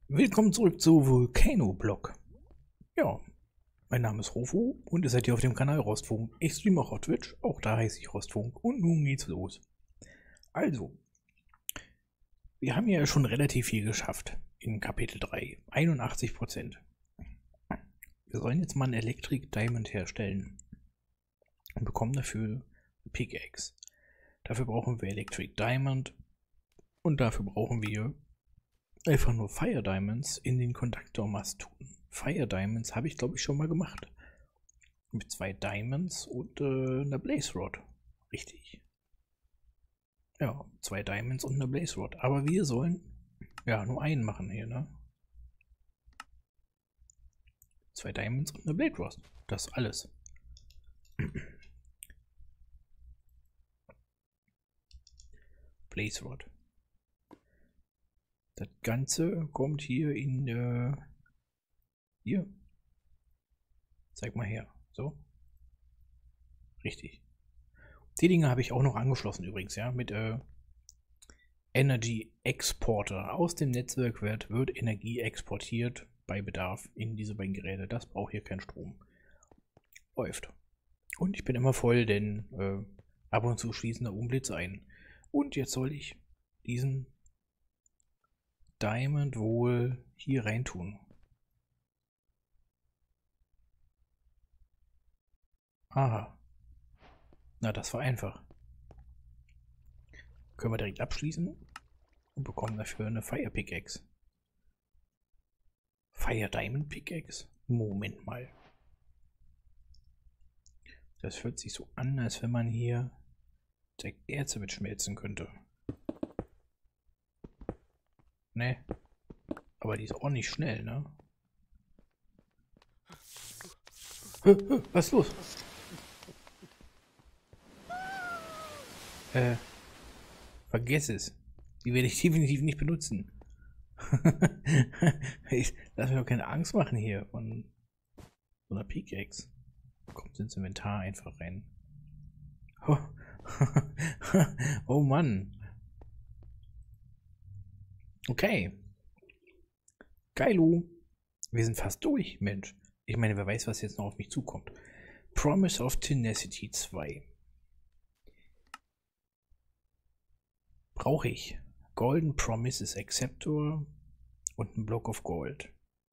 Willkommen zurück zu Volcano-Blog. Ja, mein Name ist Rofo und ihr seid hier auf dem Kanal Rostfunk. Ich streame auch auf Twitch, auch da heiße ich Rostfunk und nun geht's los. Also, wir haben ja schon relativ viel geschafft in Kapitel 3, 81%. Wir sollen jetzt mal einen Electric Diamond herstellen und bekommen dafür eine Pickaxe. Dafür brauchen wir Electric Diamond und dafür brauchen wir einfach nur Fire Diamonds in den Konduktormast tun. Fire Diamonds habe ich, glaube ich, schon mal gemacht. Mit 2 Diamonds und einer Blaze Rod. Richtig. Ja, 2 Diamonds und eine Blaze Rod. Aber wir sollen ja nur einen machen hier, ne? 2 Diamonds und eine Blaze Rod. Das ist alles. Blaze Rod. Das Ganze kommt hier in hier. Zeig mal her. So. Richtig. Die Dinge habe ich auch noch angeschlossen übrigens, ja, mit Energy Exporter. Aus dem Netzwerkwert wird Energie exportiert bei Bedarf in diese beiden Geräte. Das braucht hier keinen Strom. Läuft. Und ich bin immer voll, denn ab und zu schließen da Blitze ein. Und jetzt soll ich diesen Diamond wohl hier reintun. Aha. Na, das war einfach. Können wir direkt abschließen und bekommen dafür eine Fire Pickaxe. Fire Diamond Pickaxe? Moment mal. Das hört sich so an, als wenn man hier direkt Erze mitschmelzen könnte. Ne? Aber die ist auch nicht schnell, ne? Was ist los? Vergiss es. Die werde ich definitiv nicht benutzen. Lass mir doch keine Angst machen hier von so einer Pickaxe. Kommt ins Inventar einfach rein. Oh, oh Mann. Okay. Geilo. Wir sind fast durch, Mensch. Ich meine, wer weiß, was jetzt noch auf mich zukommt. Promise of Tenacity 2. Brauche ich Golden Promises Acceptor und einen Block of Gold.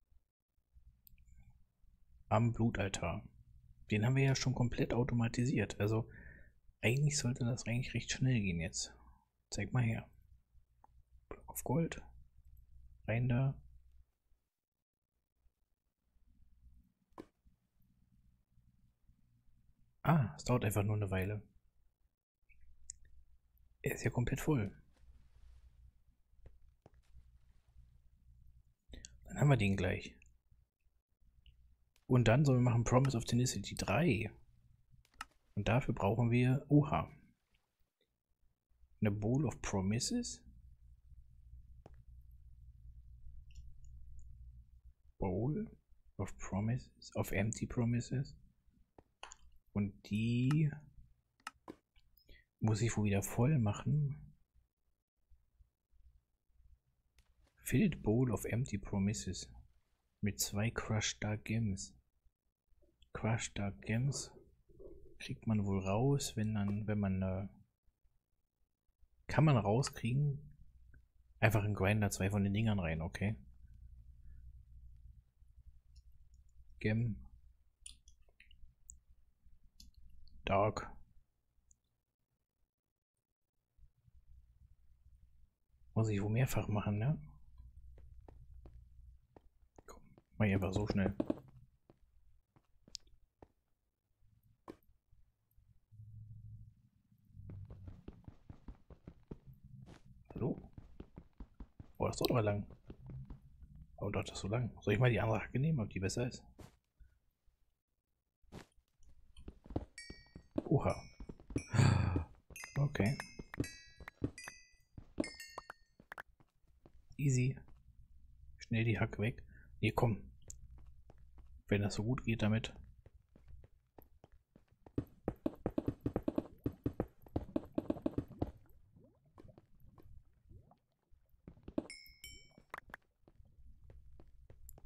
Am Blutaltar. Den haben wir ja schon komplett automatisiert. Also eigentlich sollte das eigentlich recht schnell gehen jetzt. Zeig mal her. Block of Gold. Rein da. Ah, es dauert einfach nur eine Weile. Er ist ja komplett voll. Dann haben wir den gleich. Und dann sollen wir machen Promise of Tenacity 3. Und dafür brauchen wir, oha, eine Bowl of Promises. Bowl of Promises, of Empty Promises. Und die muss ich wohl wieder voll machen. Filled Bowl of Empty Promises. Mit 2 Crushed Dark Gems. Crushed Dark Gems kriegt man wohl raus, wenn man kann man rauskriegen. Einfach in Grinder 2 von den Dingern rein, okay. Gem. Dark. Muss ich wohl mehrfach machen, ne? Komm, mach ich einfach so schnell. Hallo? Oh, das dauert aber lang. Oh, dauert das so lang? Soll ich mal die andere Hacke nehmen, ob die besser ist? Oha. Okay. Easy. Schnell die Hacke weg. Nee, komm. Wenn das so gut geht damit.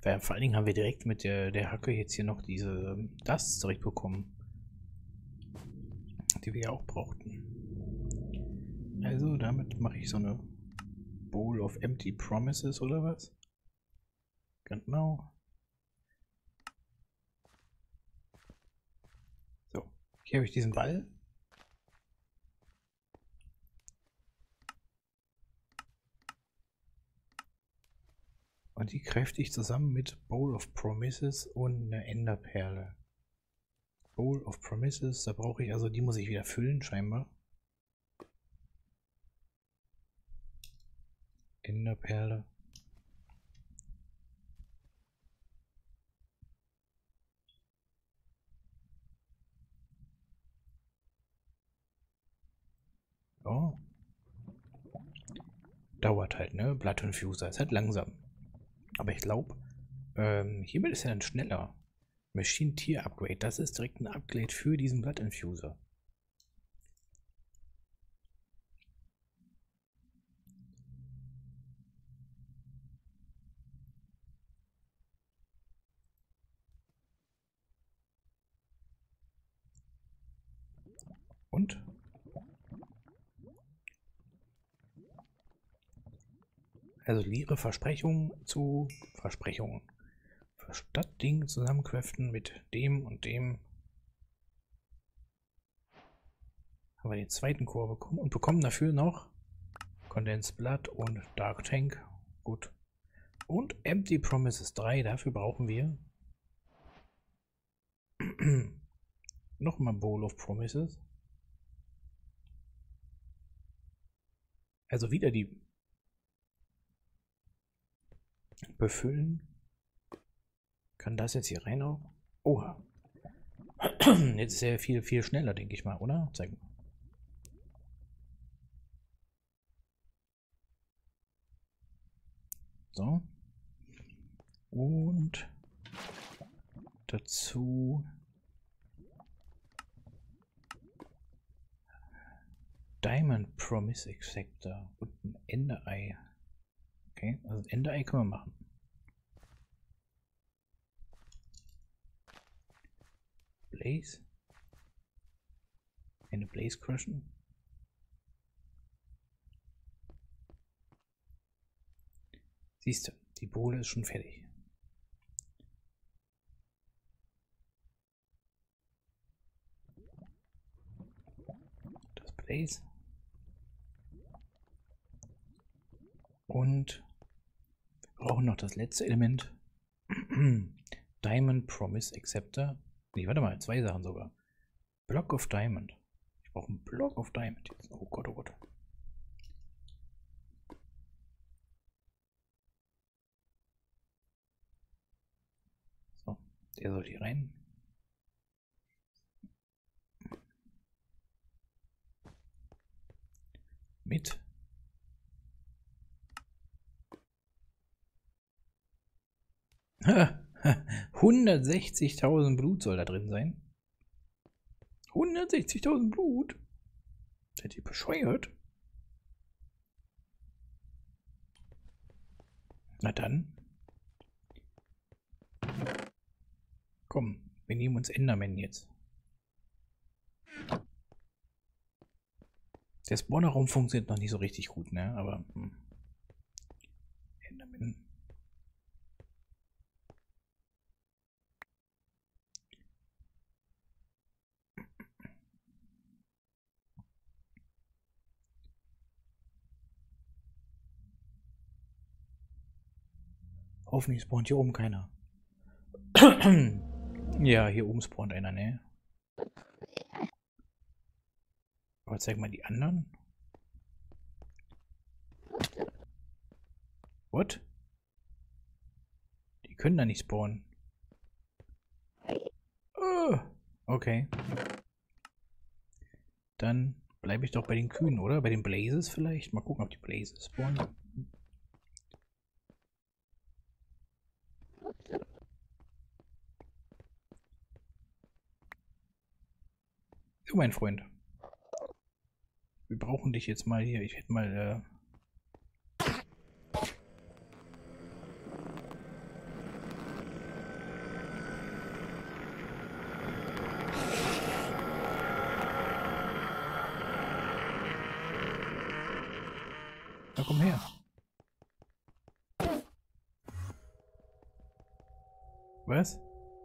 Vor allen Dingen haben wir direkt mit der Hacke jetzt hier noch das zurückbekommen, die wir ja auch brauchten. Also damit mache ich so eine Bowl of Empty Promises oder was? Genau. So, hier habe ich diesen Ball. Und die kräfte ich zusammen mit Bowl of Promises und eine Enderperle. Bowl of Promises, da brauche ich, also die muss ich wieder füllen scheinbar. Enderperle. Oh. Dauert halt, ne? Blood Infuser ist halt langsam. Aber ich glaube, hiermit ist er dann schneller. Machine Tier Upgrade, das ist direkt ein Upgrade für diesen Blood Infuser. Und? Also leere Versprechungen zu Versprechungen. Das Ding zusammencraften mit dem und dem. Haben wir den zweiten Core bekommen und bekommen dafür noch Condensed Blood und Dark Tank. Gut. Und Empty Promises 3. Dafür brauchen wir nochmal Bowl of Promises. Also wieder die befüllen. Kann das jetzt hier rein auch? Oha. Jetzt ist er viel schneller, denke ich mal, oder? Zeig mal. So. Und dazu Diamond Promise Acceptor und ein Enderei. Okay, also ein Enderei können wir machen. Blaze. Eine Blaze crushen. Siehst du, die Bohle ist schon fertig. Das Blaze. Und wir brauchen noch das letzte Element. Diamond Promise Acceptor. Nee, warte mal, 2 Sachen sogar. Block of Diamond. Ich brauche einen Block of Diamond jetzt. Oh Gott, oh Gott. So, der soll hier rein. Mit 160.000 Blut soll da drin sein. 160.000 Blut? Seid ihr bescheuert? Na dann. Komm, wir nehmen uns Enderman jetzt. Der Spawner-Raum funktioniert noch nicht so richtig gut, ne? Aber Enderman. Hoffentlich spawnt hier oben keiner. Ja, hier oben spawnt einer, ne? Aber zeig mal die anderen. What? Die können da nicht spawnen. Oh, okay. Dann bleibe ich doch bei den Kühen, oder? Bei den Blazes vielleicht? Mal gucken, ob die Blazes spawnen. So, mein Freund. Wir brauchen dich jetzt mal hier. Ich hätte mal Was?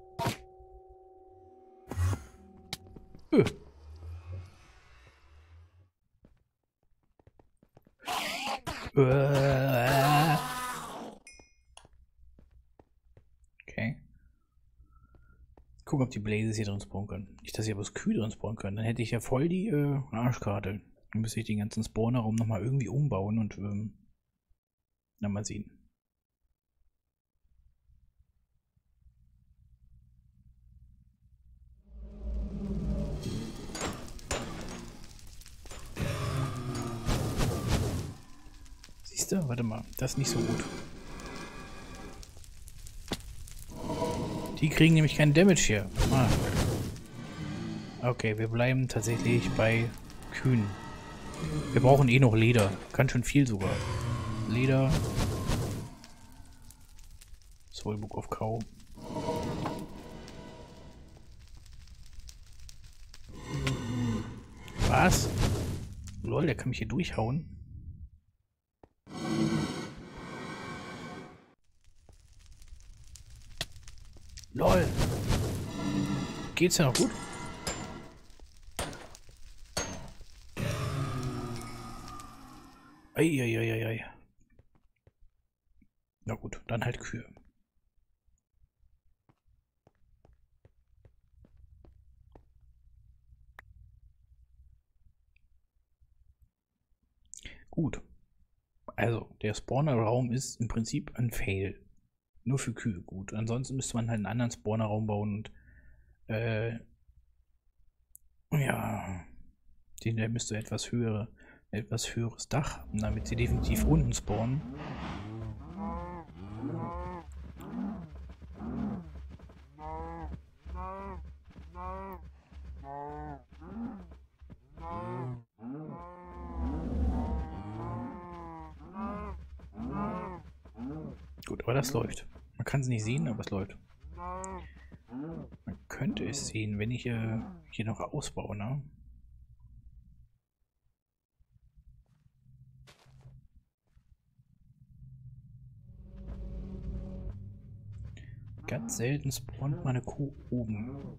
Okay. Gucken, ob die Blazes hier drin spawnen können. Nicht, dass hier bloß Kühe drin spawnen können. Dann hätte ich ja voll die Arschkarte. Dann müsste ich den ganzen Spawner-Raum nochmal irgendwie umbauen und na, mal sehen. Siehst du? Warte mal, das ist nicht so gut. Die kriegen nämlich keinen Damage hier. Ah. Okay, wir bleiben tatsächlich bei Kühen. Wir brauchen eh noch Leder. Ganz schön viel sogar. Leder. Soulbook of Cow. Was? Lol, der kann mich hier durchhauen. Lol. Geht's ja noch gut? Eieieiei. Na gut, dann halt Kühe. Gut. Also, der Spawner-Raum ist im Prinzip ein Fail. Nur für Kühe gut. Ansonsten müsste man halt einen anderen Spawner-Raum bauen und ja, der müsste etwas höheres Dach haben, damit sie definitiv unten spawnen. Gut, aber das läuft. Man kann es nicht sehen, aber es läuft. Man könnte es sehen, wenn ich hier noch ausbaue, ne? Ganz selten spawnt meine Kuh oben.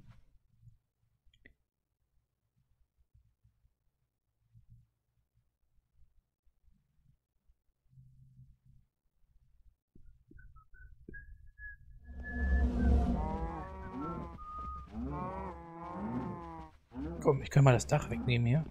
Komm, ich kann mal das Dach wegnehmen hier.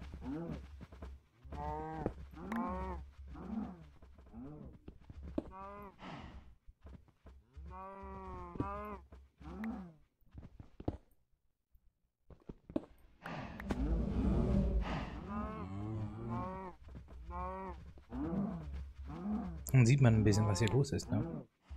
Dann sieht man ein bisschen, was hier los ist, ne?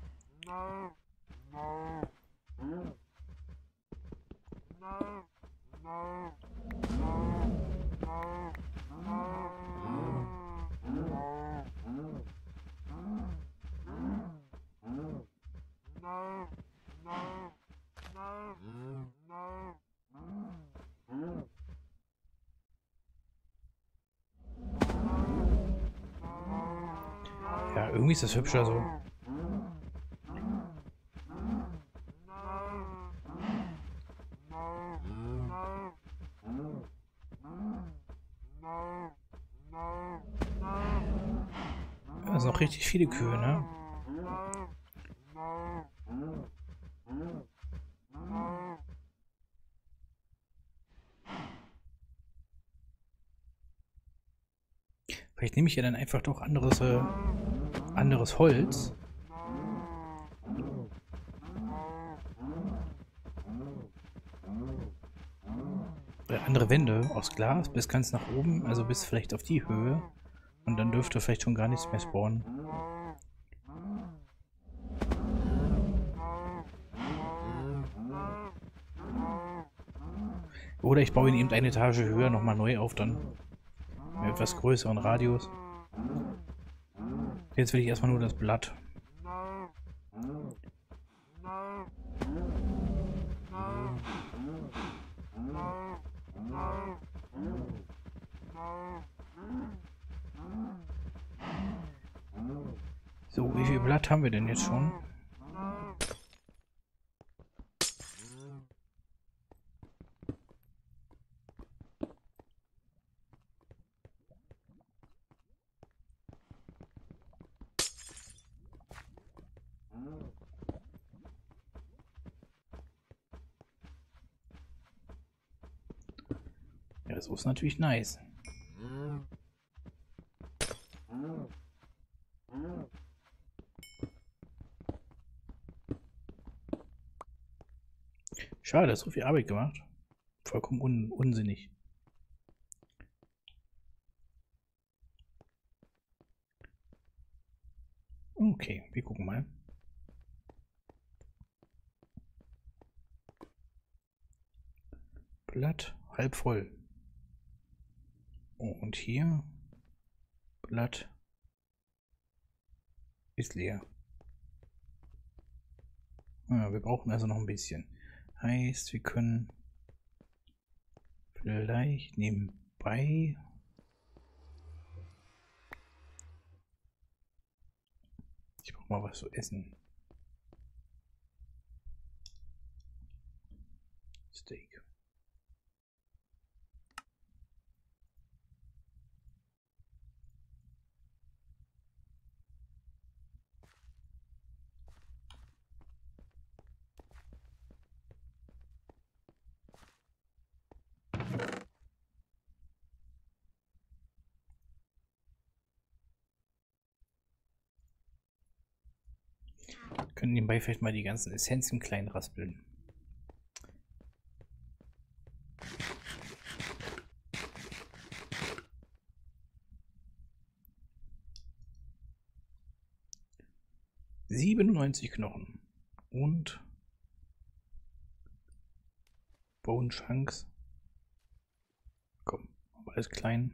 Ja, irgendwie ist das hübscher so. Da sind noch richtig viele Kühe, ne? Vielleicht nehme ich ja dann einfach doch anderes Holz. Andere Wände aus Glas bis ganz nach oben, also bis vielleicht auf die Höhe. Und dann dürfte vielleicht schon gar nichts mehr spawnen. Oder ich baue ihn eben eine Etage höher nochmal neu auf, dann mit etwas größeren Radius. Jetzt will ich erstmal nur das Blatt. So, wie viel Blatt haben wir denn jetzt schon? Ja, so ist natürlich nice. Schade, so viel Arbeit gemacht. Vollkommen unsinnig. Okay, wir gucken mal. Blatt halb voll. Und hier Blatt ist leer. Ja, wir brauchen also noch ein bisschen. Heißt, wir können vielleicht nebenbei ich brauche mal was zu essen. Steak. Können nebenbei vielleicht mal die ganzen Essenzen klein raspeln. ...97 Knochen. Und... Bone Chunks. Komm, alles klein.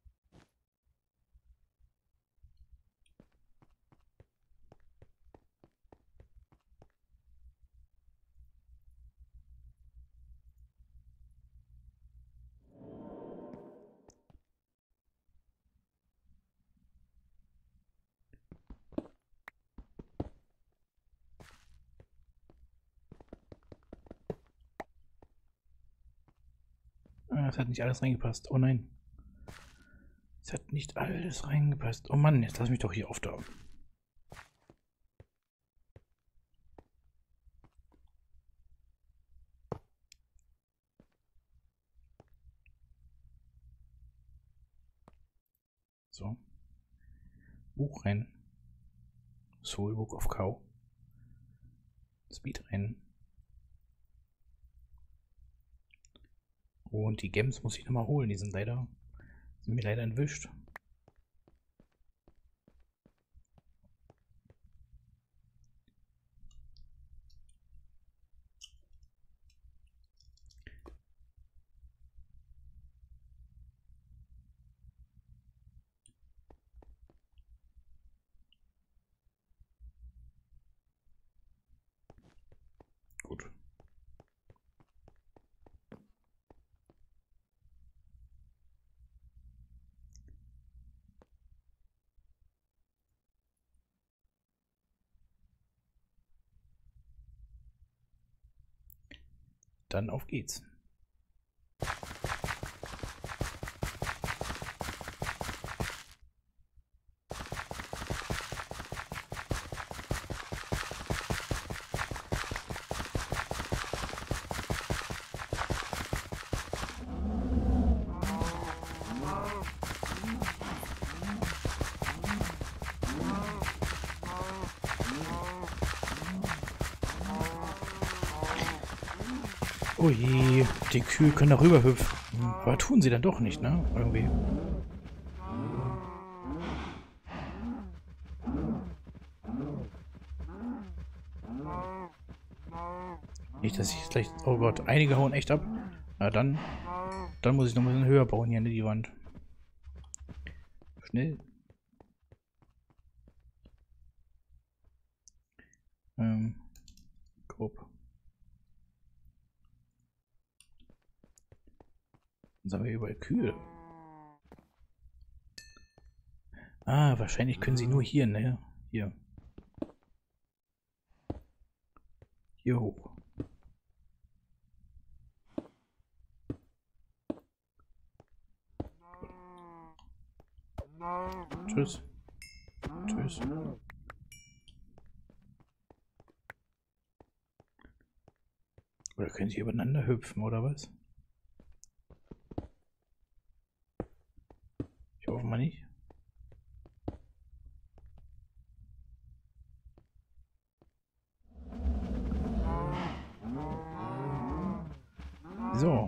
Es hat nicht alles reingepasst. Oh nein. Es hat nicht alles reingepasst. Oh Mann, jetzt lass mich doch hier auftauchen. So. Buch rein. Soulbook of Cow. Speed rein. Und die Gems muss ich nochmal holen. Die sind mir leider entwischt. Gut. Dann auf geht's. Oh je, die Kühe können da rüber hüpfen. Aber tun sie dann doch nicht, ne? Irgendwie. Nicht, dass ich jetzt gleich... Oh Gott, einige hauen echt ab. Na dann muss ich noch ein bisschen höher bauen hier an die Wand. Schnell. Grob. Dann haben wir überall Kühe. Ah, wahrscheinlich können sie nur hier, ne? Hier. Hier hoch. Tschüss. Tschüss. Oder können sie übereinander hüpfen, oder was? Ich hoffe mal nicht. So.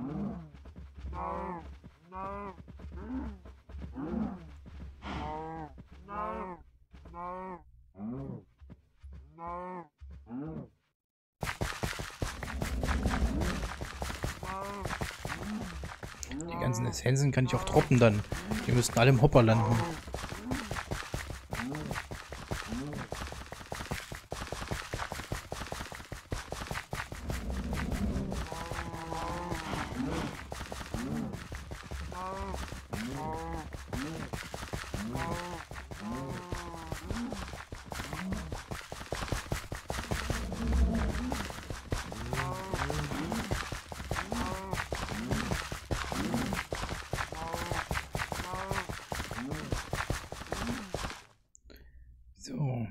Die ganzen Essenzen kann ich auch droppen dann. Die müssten alle im Hopper landen. So.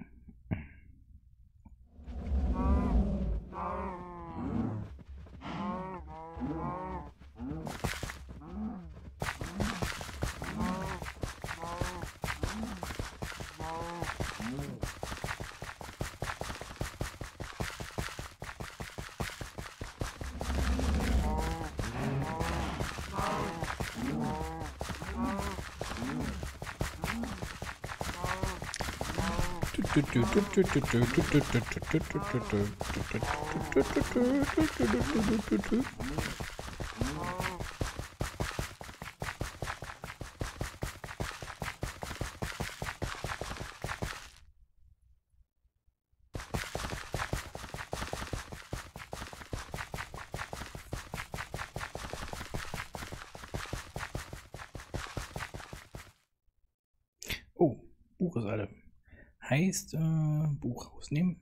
Oh, Buch ist alle. Heißt, Buch rausnehmen.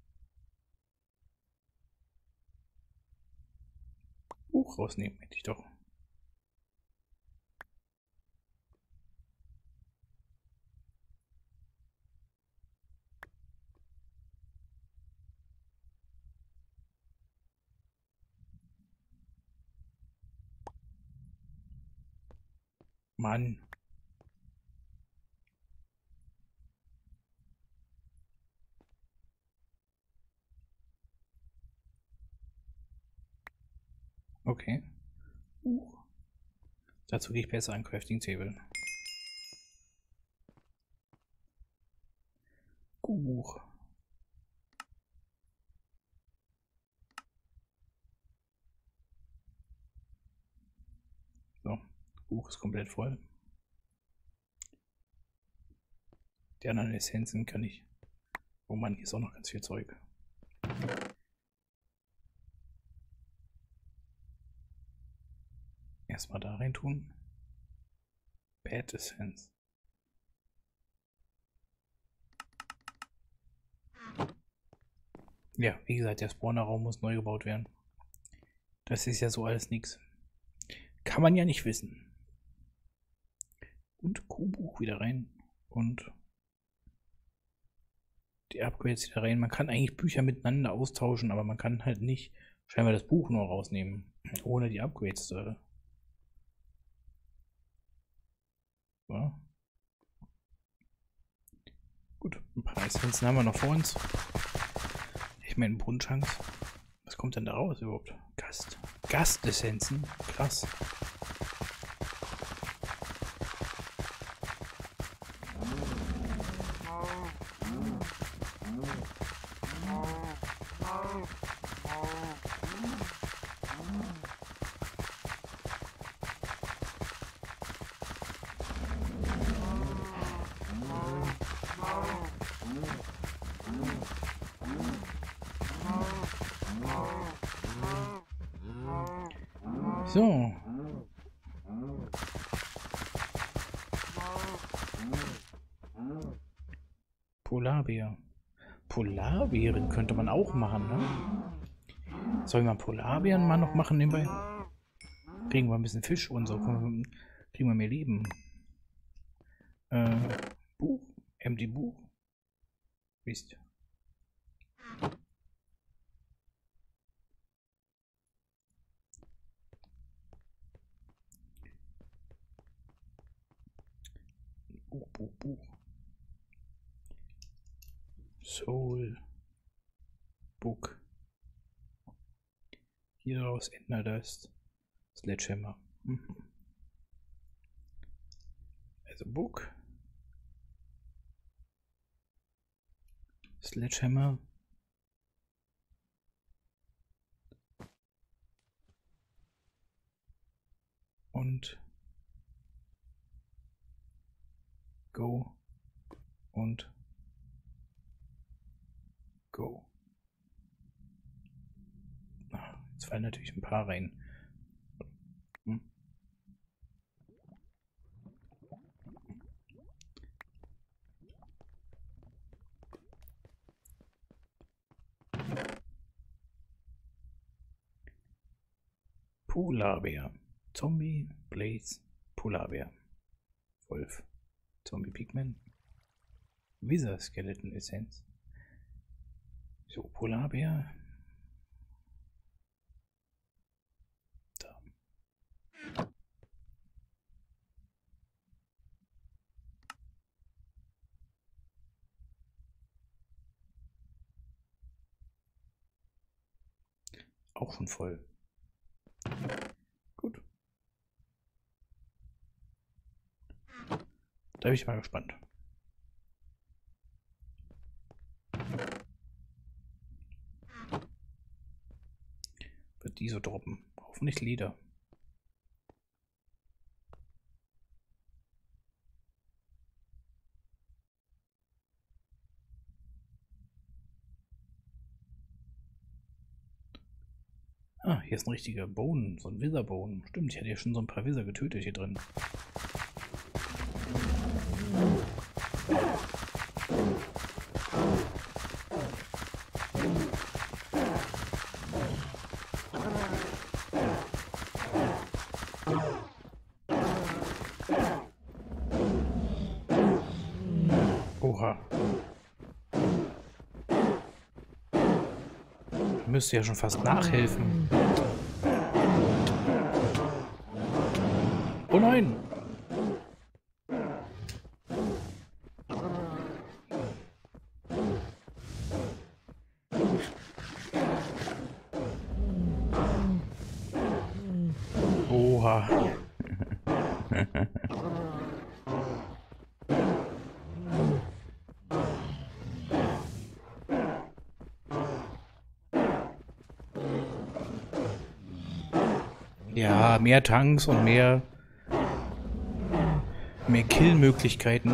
Buch rausnehmen, hätte ich doch. Mann. Okay. Dazu gehe ich besser an Crafting Table. Buch. So, Buch ist komplett voll. Die anderen Essenzen kann ich. Oh Mann, hier ist auch noch ganz viel Zeug. Erstmal da rein tun. Bad Essence. Ja, wie gesagt, der Spawnerraum muss neu gebaut werden. Das ist ja so alles nichts. Kann man ja nicht wissen. Und Q-Buch wieder rein. Und die Upgrades wieder rein. Man kann eigentlich Bücher miteinander austauschen, aber man kann halt nicht scheinbar das Buch nur rausnehmen. Ohne die Upgrades zu. So. Gut, ein paar Essenzen haben wir noch vor uns. Ich meine Brunnenchunks. Was kommt denn da raus überhaupt? Gastessenzen? Krass. So. Polarbär. Polarbären könnte man auch machen, ne? Sollen wir Polarbären mal noch machen nebenbei? Kriegen wir ein bisschen Fisch und so. Kriegen wir mehr Leben. Buch. Empty Buch. Wisst. Buch. Soul Book. Hieraus ändert das Sledgehammer. Also Book. Sledgehammer. Und Go und Go. Jetzt fallen natürlich ein paar rein. Polarbär. Zombie, Blaze, Polarbär. Wolf. Zombie Pigman. Wither Skeleton Essenz. So, Polarbär. Da. Auch schon voll. Gut. Da bin ich mal gespannt. Wird die so droppen? Hoffentlich Leder. Ah, hier ist ein richtiger Bone, so ein Wither-Bone. Stimmt, ich hatte ja schon so ein paar Wither getötet hier drin. Oha. Müsste ja schon fast nachhelfen. Oh nein! Oha. Ja, mehr Tanks und mehr Kill-Möglichkeiten.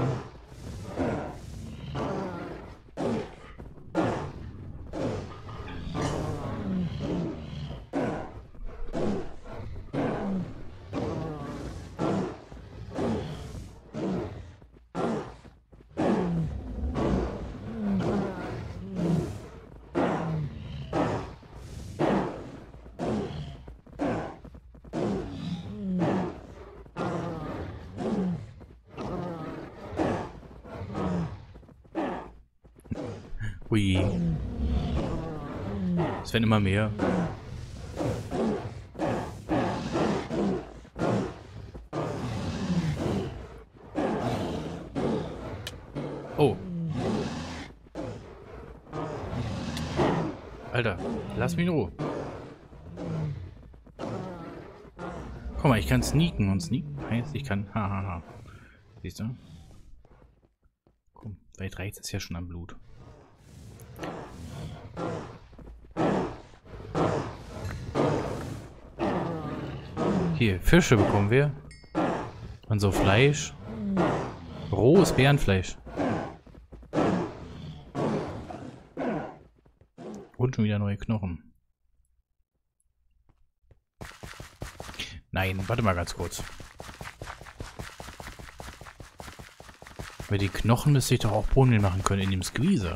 Ui. Es werden immer mehr. Oh. Alter, lass mich in Ruhe. Guck mal, ich kann sneaken und sneaken heißt, ich kann... Hahaha. Siehst du? Komm, vielleicht reicht es ja schon am Blut. Hier, Fische bekommen wir. Und so Fleisch. Rohes Bärenfleisch. Und schon wieder neue Knochen. Nein, warte mal ganz kurz. Weil die Knochen müsste ich doch auch Brunnen machen können in dem Squeezer.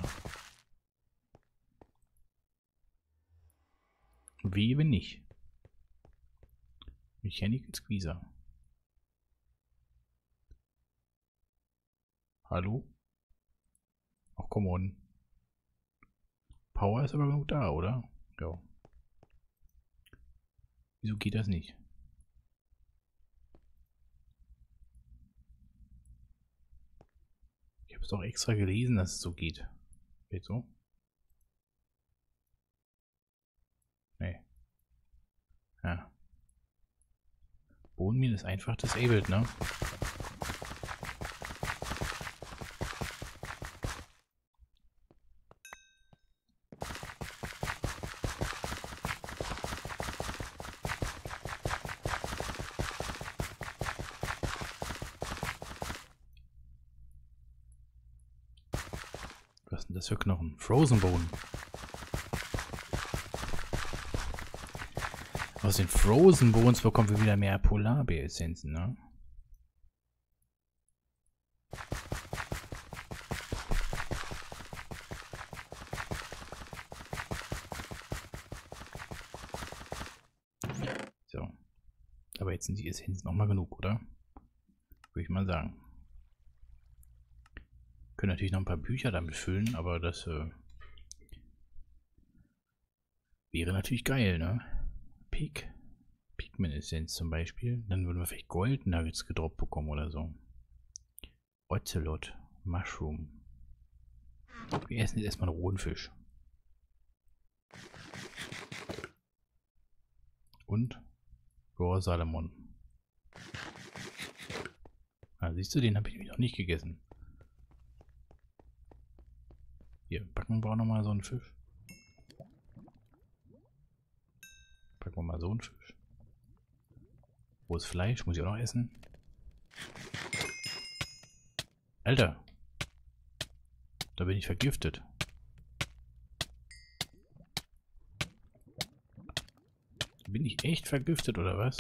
Wie wenn nicht. Mechanical Squeezer. Hallo? Ach, come on. Power ist aber genug da, oder? Ja. Wieso geht das nicht? es auch extra gelesen, dass es so geht. Geht so? Nee. Ja. Bodenmine ist einfach disabled, ne? Was sind das für Knochen? Frozen Bone. Aus den Frozen Bones bekommen wir wieder mehr Polarbeer-Essenzen, ne? So. Aber jetzt sind die Essenzen nochmal genug, oder? Würde ich mal sagen. Können natürlich noch ein paar Bücher damit füllen, aber das wäre natürlich geil, ne? Pigment-Essenz zum Beispiel. Dann würden wir vielleicht Gold-Nuggets gedroppt bekommen oder so. Ocelot, Mushroom. Wir essen jetzt erstmal einen rohen Fisch. Und Rohr Salomon. Ah, siehst du, den habe ich noch nicht gegessen. Hier, backen wir auch nochmal so einen Fisch. Packen wir mal so einen Fisch. Rohes Fleisch, muss ich auch noch essen. Alter. Da bin ich vergiftet. Bin ich echt vergiftet oder was?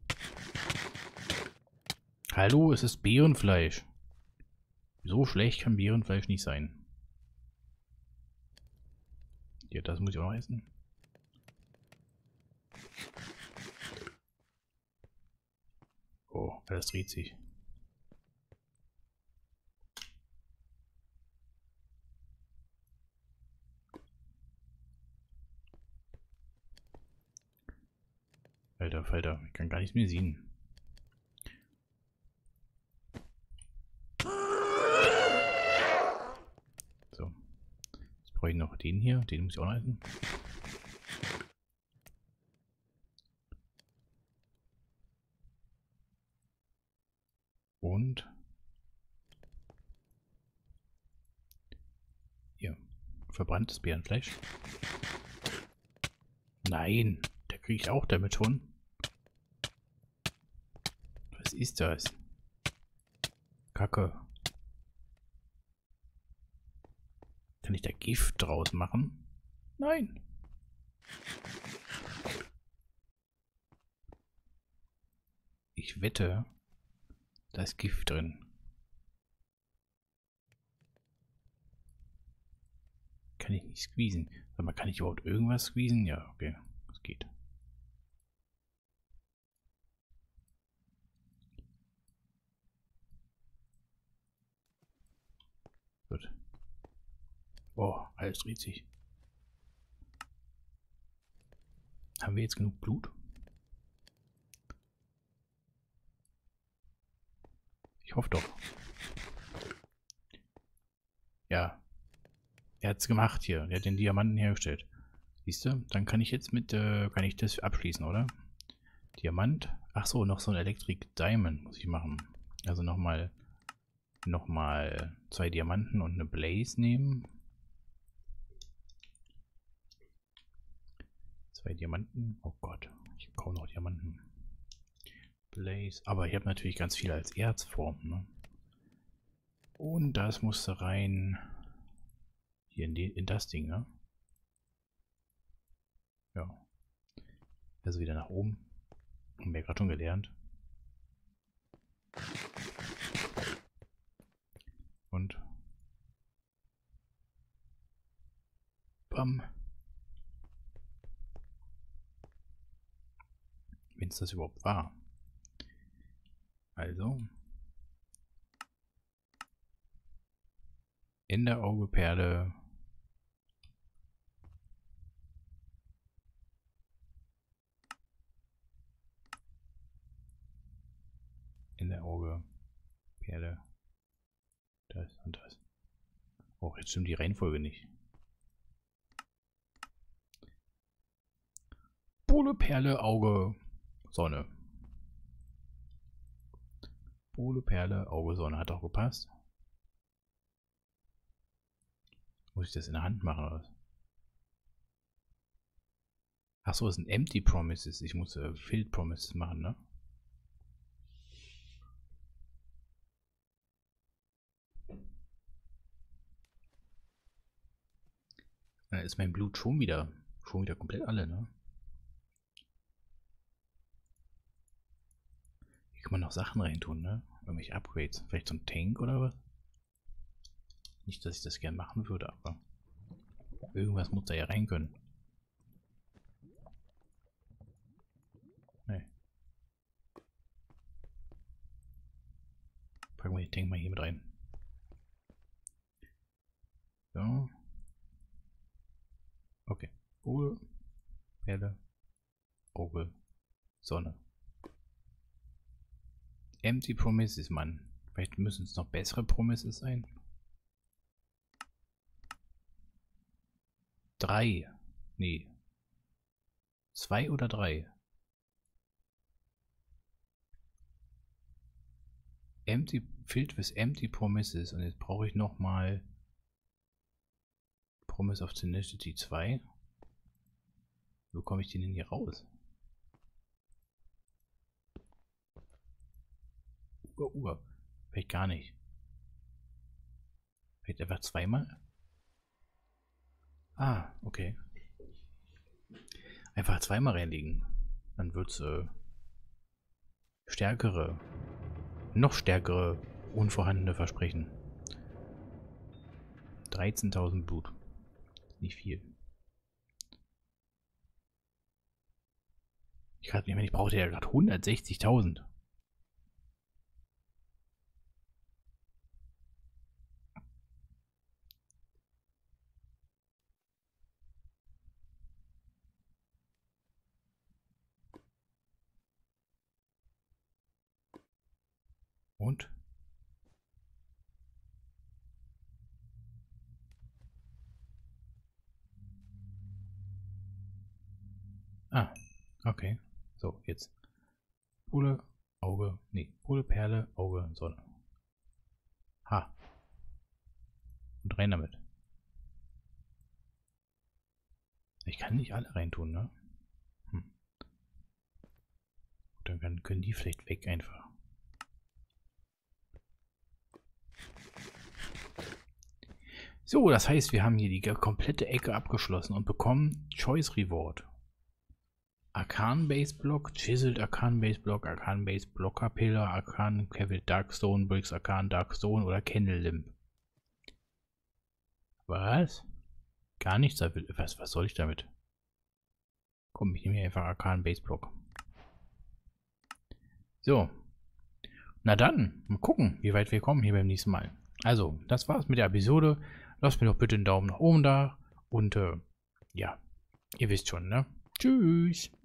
Hallo, es ist Bärenfleisch. So schlecht kann Bärenfleisch nicht sein. Ja, das muss ich auch noch essen. Oh, alles dreht sich. Alter Falter, ich kann gar nicht mehr sehen. So. Jetzt brauche ich noch den hier. Den muss ich auch noch essen. Und hier. Verbranntes Bärenfleisch. Nein, der kriegt auch damit schon. Was ist das? Kacke. Kann ich da Gift draus machen? Nein. Ich wette, da ist Gift drin. Kann ich nicht squeezen. Sag mal, kann ich überhaupt irgendwas squeezen? Ja, okay. Das geht. Gut. Oh, alles dreht sich. Haben wir jetzt genug Blut? Ich hoffe doch. Ja. Er hat es gemacht hier. Er hat den Diamanten hergestellt. Siehst du? Dann kann ich jetzt kann ich das abschließen, oder? Diamant. Ach so, noch so ein Electric Diamond muss ich machen. Also nochmal 2 Diamanten und eine Blaze nehmen. 2 Diamanten. Oh Gott, ich habe kaum noch Diamanten. Blaze. Aber ich habe natürlich ganz viel als Erzform, ne? Und das musste rein. Hier in das Ding, ne? Ja. Also wieder nach oben. Haben wir gerade schon gelernt. Und. Bam. Wenn es das überhaupt war. Also. Enderaugeperle. Enderauge. Perle. Das und das. Oh, jetzt stimmt die Reihenfolge nicht. Pole, Perle, Auge, Sonne. Pole, Perle, Auge, Sonne. Hat auch gepasst. Muss ich das in der Hand machen, oder was? Achso, es sind Empty Promises. Ich muss Filled Promises machen, ne? Dann ist mein Blut schon wieder komplett alle, ne? Hier kann man noch Sachen reintun, ne? Irgendwelche Upgrades. Vielleicht so ein Tank oder was? Nicht, dass ich das gern machen würde, aber irgendwas muss da ja rein können. Nee. Packen wir den Tank mal hier mit rein. So. Okay. Pole, Perle, Auge, Sonne. Empty Promises, Mann. Vielleicht müssen es noch bessere Promises sein. 3. Nee. 2 oder 3. Empty, filled with empty promises. Und jetzt brauche ich nochmal Promise of Tenacity 2. Wo komme ich den denn hier raus? Vielleicht gar nicht. Vielleicht einfach zweimal? Ah, okay. Einfach zweimal reinlegen. Dann wird es noch stärkere, unvorhandene Versprechen. 13.000 Blut. Nicht viel. Ich brauchte ja gerade 160.000. Und? Ah, okay. So, jetzt. Pole, Auge, nee, Pole, Perle, Auge, Sonne. Ha. Und rein damit. Ich kann nicht alle reintun, ne? Dann können die vielleicht weg einfach. So, das heißt, wir haben hier die komplette Ecke abgeschlossen und bekommen Choice Reward. Arcan Base Block, Chiseled Arcan Base Block, Arcan Base Blocker Pillar, Arcan Cavil Darkstone Bricks, Arcan Darkstone oder Candle Limb. Was? Gar nichts. Was soll ich damit? Komm, ich nehme hier einfach Arcan Base Block. So. Na dann, mal gucken, wie weit wir kommen hier beim nächsten Mal. Also, das war's mit der Episode. Lasst mir doch bitte einen Daumen nach oben da. Und ja, ihr wisst schon, ne? Tschüss.